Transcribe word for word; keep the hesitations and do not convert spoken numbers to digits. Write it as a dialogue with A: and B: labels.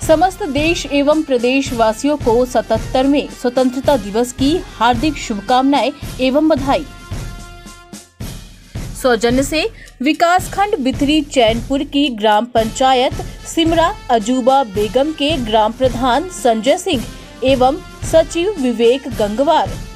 A: समस्त देश एवं प्रदेश वासियों को सतहत्तरवें स्वतंत्रता दिवस की हार्दिक शुभकामनाएं एवं बधाई। सौजन्य से विकासखंड बिथरी चैनपुर की ग्राम पंचायत सिमरा अजूबा बेगम के ग्राम प्रधान संजय सिंह एवं सचिव विवेक गंगवार।